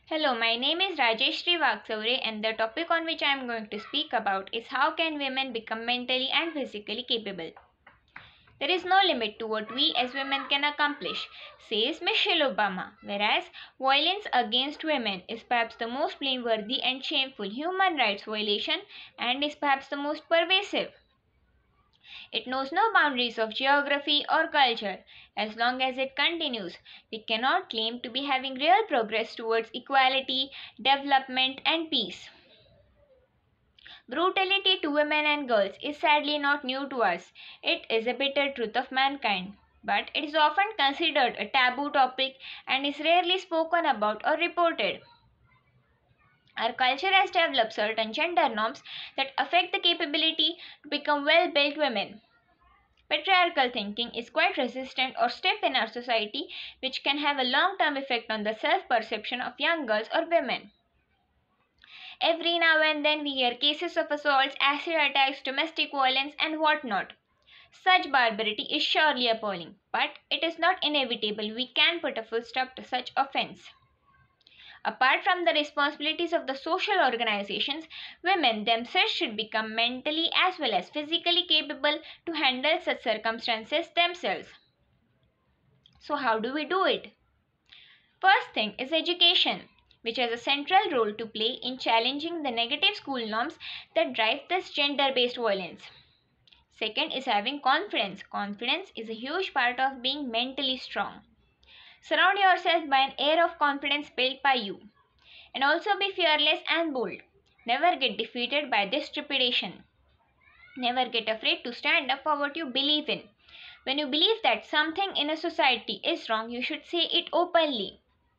Hello, my name is Rajesh Srivaksavre and the topic on which I am going to speak about is how can women become mentally and physically capable. There is no limit to what we as women can accomplish, says Michelle Obama, whereas violence against women is perhaps the most blameworthy and shameful human rights violation and is perhaps the most pervasive. It knows no boundaries of geography or culture. As long as it continues, we cannot claim to be having real progress towards equality, development, and peace. Brutality to women and girls is sadly not new to us. It is a bitter truth of mankind. But it is often considered a taboo topic and is rarely spoken about or reported. Our culture has developed certain gender norms that affect the capability to become well built women. Patriarchal thinking is quite resistant or stiff in our society, which can have a long term effect on the self perception of young girls or women. Every now and then we hear cases of assaults, acid attacks, domestic violence, and whatnot. Such barbarity is surely appalling, but it is not inevitable we can put a full stop to such offense. Apart from the responsibilities of the social organizations, women themselves should become mentally as well as physically capable to handle such circumstances themselves. So, how do we do it? First thing is education, which has a central role to play in challenging the negative school norms that drive this gender based violence. Second is having confidence. Confidence is a huge part of being mentally strong. Surround yourself by an air of confidence built by you. And also be fearless and bold. Never get defeated by this trepidation. Never get afraid to stand up for what you believe in. When you believe that something in a society is wrong, you should say it openly.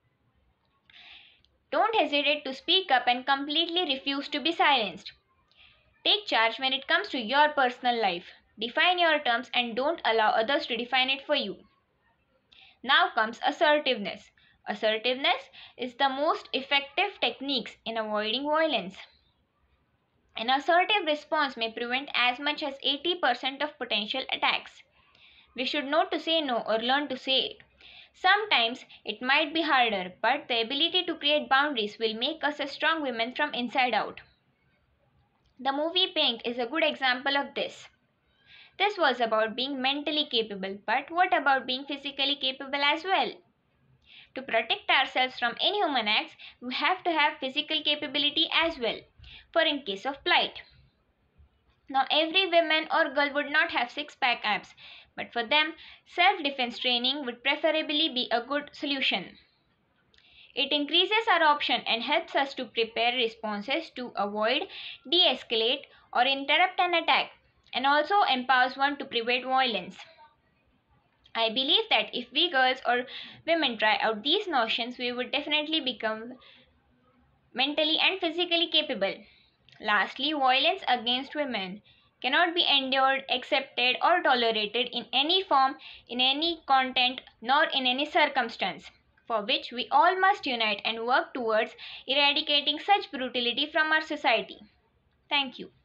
Don't hesitate to speak up and completely refuse to be silenced. Take charge when it comes to your personal life. Define your terms and don't allow others to define it for you. Now comes assertiveness. Assertiveness is the most effective techniques in avoiding violence. An assertive response may prevent as much as 80% of potential attacks. We should know to say no or learn to say it. Sometimes it might be harder, but the ability to create boundaries will make us a strong women from inside out. The movie Pink is a good example of this. This was about being mentally capable, but what about being physically capable as well? To protect ourselves from inhuman acts, we have to have physical capability as well, for in case of plight. Now, every woman or girl would not have six-pack abs, but for them, self-defense training would preferably be a good solution. It increases our option and helps us to prepare responses to avoid, de-escalate, or interrupt an attack, and also empowers one to prevent violence. I believe that if we girls or women try out these notions, we would definitely become mentally and physically capable. Lastly, violence against women cannot be endured, accepted, or tolerated in any form, in any content, nor in any circumstance, for which we all must unite and work towards eradicating such brutality from our society. Thank you.